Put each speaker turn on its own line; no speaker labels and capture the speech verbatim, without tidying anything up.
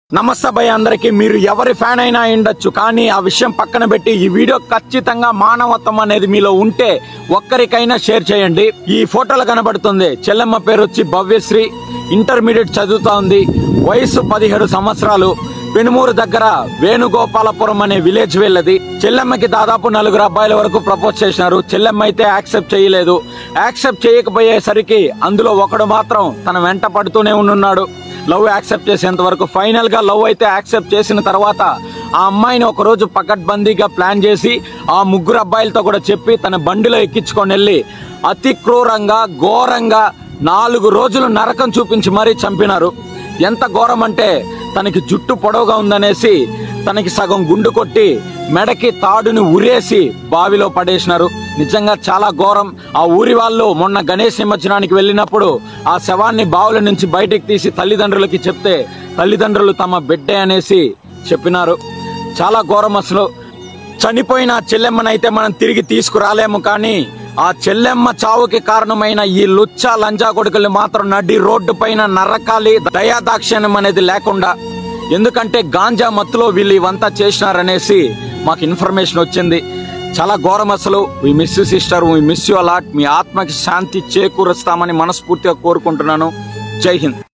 నమస్తే భయ అందరికి మీరు ఎవరి ఫ్యాన్ అయినా ఉండొచ్చు కానీ ఆ విషయం పక్కన పెట్టి ఈ వీడియో ఖచ్చితంగా మానవత్వం అనేది మీలో ఉంటే ఒక్కరికైనా షేర్ చేయండి। ఈ ఫోటోలో కనబడుతుంది చెల్లెమ్మ పేరు వచ్చి భవ్యశ్రీ, ఇంటర్మీడియట్ చదువుతా ఉంది, వయసు పదిహేడు సంవత్సరాలు, పెనుమూరు దగ్గర వేణుగోపాలపురం అనే విలేజ్ వెళ్ళది। చెల్లెమ్మకి దాదాపు నలుగురు అబ్బాయిల వరకు ప్రపోజ్ చేసినారు, చెల్లెమ్మ అయితే యాక్సెప్ట్ చేయలేదు। యాక్సెప్ట్ చేయకపోయేసరికి అందులో ఒకడు మాత్రం తన వెంట పడుతూనే ఉన్నాడు లవ్ యాక్సెప్ట్ చేసేంత వరకు। ఫైనల్ గా లవ్ అయితే యాక్సెప్ట్ చేసిన తర్వాత ఆ అమ్మాయిని ఒక రోజు పకడ్బందీగా ప్లాన్ చేసి ఆ ముగ్గురు అబ్బాయిలతో కూడా చెప్పి తన బండిలో ఎక్కించుకొని వెళ్ళి అతి క్రూరంగా ఘోరంగా నాలుగు రోజులు నరకం చూపించి మరీ చంపినారు। ఎంత ఘోరం అంటే తనకి జుట్టు పొడవుగా ఉందనేసి తనకి సగం గుండు కొట్టి మెడకి తాడుని ఉరేసి బావిలో పడేసినారు। నిజంగా చాలా ఘోరం। ఆ ఊరి వాళ్ళు మొన్న గణేష్ నిమజ్జనానికి వెళ్ళినప్పుడు ఆ శవాన్ని బావుల నుంచి బయటికి తీసి తల్లిదండ్రులకి చెప్తే తల్లిదండ్రులు తమ బిడ్డే అనేసి చెప్పినారు। చాలా ఘోరం అసలు। చనిపోయిన చెల్లెమ్మనైతే మనం తిరిగి తీసుకురాలేము, కానీ ఆ చెల్లెమ్మ చావుకి కారణమైన ఈ లుచ్చా లంజా కొడుకులు మాత్రం నడి రోడ్డు పైన నరకాలి, దయాదాక్షిణ్యం అనేది లేకుండా। ఎందుకంటే గాంజా మత్తులో వీళ్ళు ఇవంతా చేసినారనేసి మాకు ఇన్ఫర్మేషన్ వచ్చింది। చాలా ఘోరం అసలు। We miss you sister, we miss you a lot. మీ ఆత్మకి శాంతి చేకూరుస్తామని మనస్ఫూర్తిగా కోరుకుంటున్నాను। జై హింద్।